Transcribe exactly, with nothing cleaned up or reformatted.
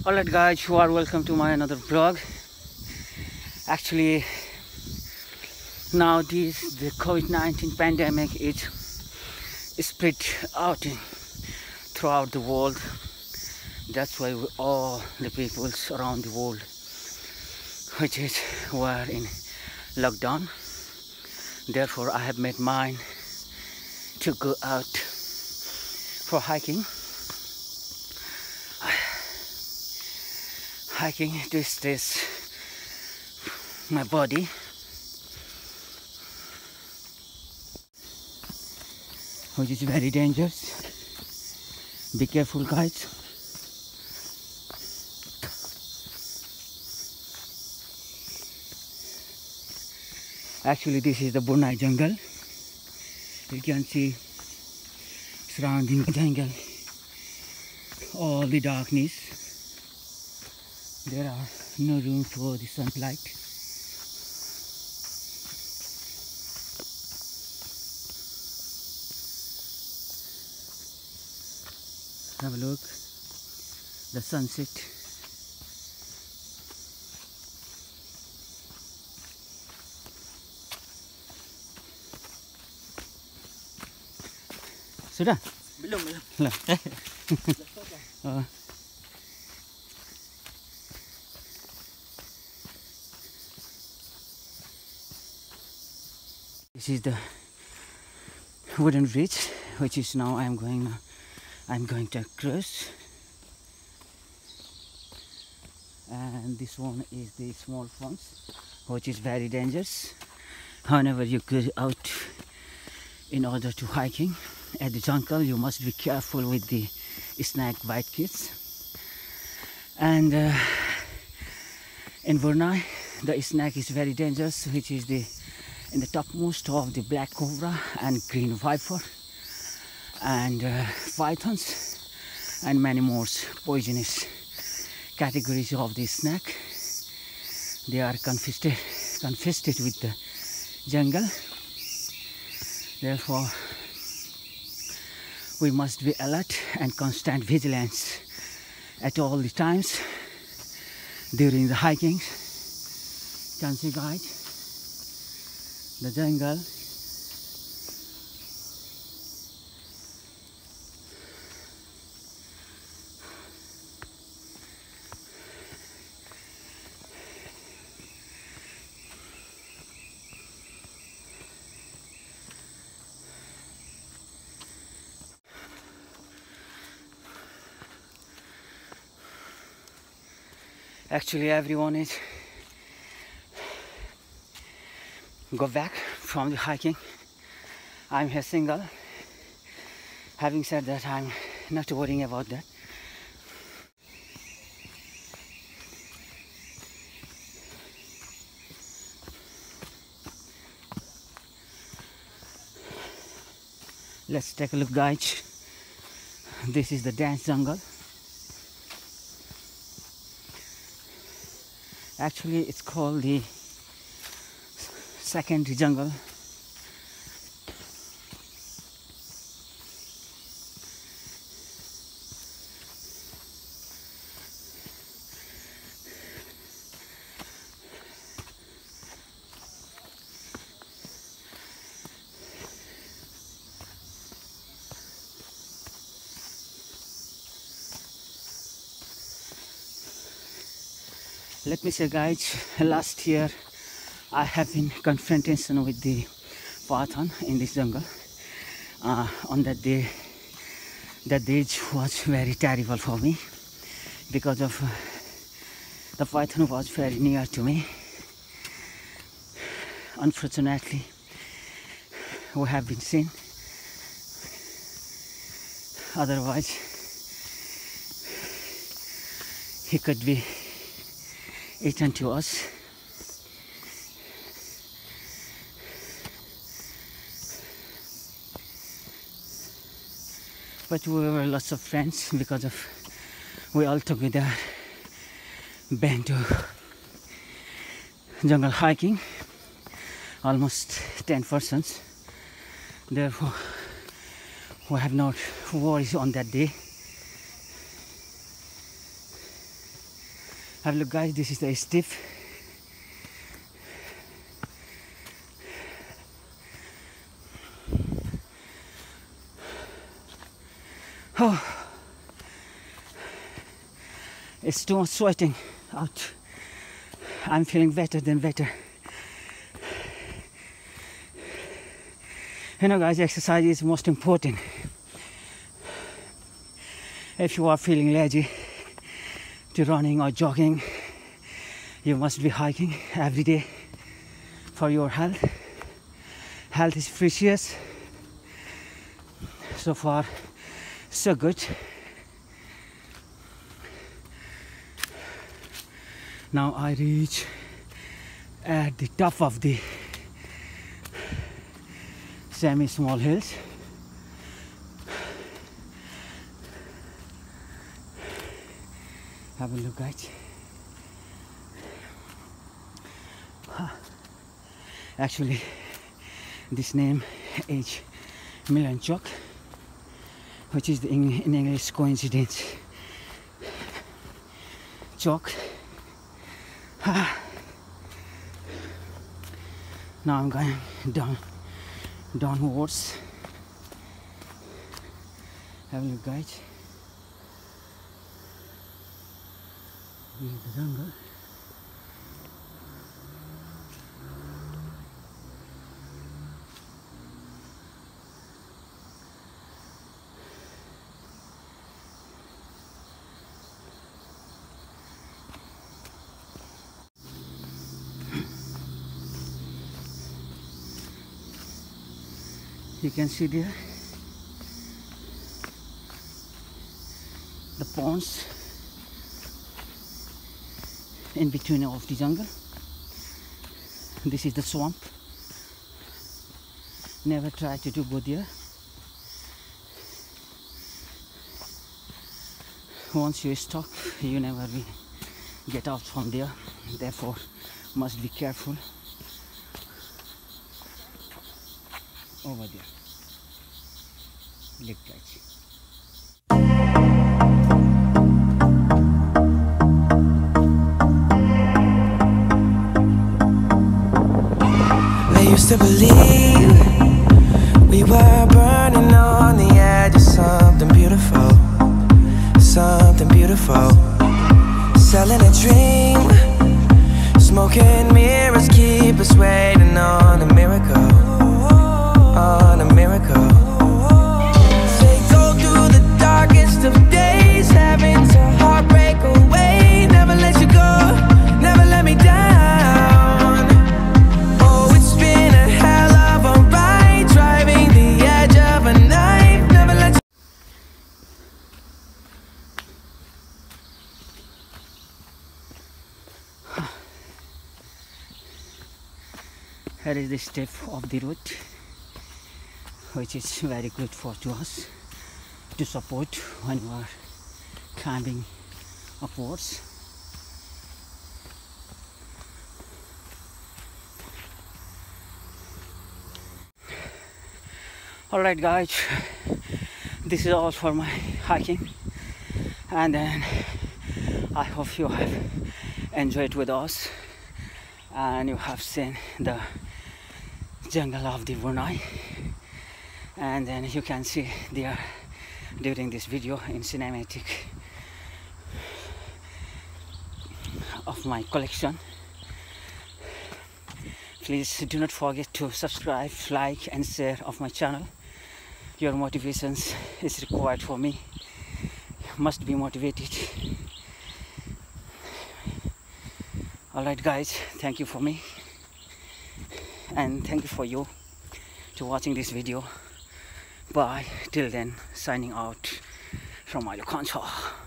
Alright guys, you are welcome to my another vlog. Actually, now this the COVID nineteen pandemic is spread out in, throughout the world. That's why we, all the peoples around the world which is were in lockdown. Therefore I have made mine to go out for hiking. Hiking to stress my body. Which is very dangerous. Be careful guys. Actually this is the Brunei jungle. You can see surrounding the jungle all the darkness. There are no room for the sunlight. Have a look, the sunset. Sudah? Belum, belum. Lah. uh. This is the wooden bridge, which is now I am going. Uh, I'm going to cross, and this one is the small ponds, which is very dangerous. Whenever you go out in order to hiking at the jungle, you must be careful with the snake bite kids. And uh, in Brunei, the snake is very dangerous, which is the in the topmost of the black cobra and green viper and uh, pythons and many more poisonous categories of the snake. They are confisted, confisted with the jungle. Therefore, we must be alert and constant vigilance at all the times during the hiking. You can see guys, the jungle. Actually everyone is go back from the hiking. I'm here single. Having said that, I'm not worrying about that. Let's take a look guys. This is the dance jungle. Actually it's called the second jungle. Let me say guys, last year I have been confrontation with the python in this jungle. Uh, on that day, that day was very terrible for me because of uh, the python was very near to me. Unfortunately, we have been seen. Otherwise, he could be eaten to us. But we were lots of friends because of we all together went to jungle hiking, almost ten persons. Therefore, we have not worries on that day. Have a look guys, this is the stiff. Oh, it's too much sweating out. I'm feeling better than better. You know guys, exercise is most important. If you are feeling lazy to running or jogging, you must be hiking every day for your health. Health is precious. So far, so good. Now I reach at the top of the semi-small hills. Have a look guys. Actually this name is Milan Chalk, which is the in, in English coincidence. Chalk. Now I'm going down downwards. Have a look guys. This is the jungle. You can see there the ponds in between of the jungle. This is the swamp. Never try to do go there. Once you stop, you never will get out from there. Therefore, must be careful. Over there. Look guys. I used to believe we were burning on the edge of something beautiful, something beautiful. Selling a dream, smoking mirrors keep us waiting on a miracle, on a miracle. They go through the darkest of days, having to heartbreak away. Never let you go, never let me down. Oh, it's been a hell of a ride, driving the edge of a knife. Never let you. Here is the step of the route, which is very good for to us to support when we are climbing upwards. Alright guys, this is all for my hiking, and then I hope you have enjoyed with us and you have seen the jungle of the Brunei, and then you can see there during this video in cinematic of my collection. Please do not forget to subscribe, like and share of my channel. Your motivations is required for me. Must be motivated. Alright guys, thank you for me, and thank you for you to watching this video. Bye. Till then, signing out from my Gurkha Solo.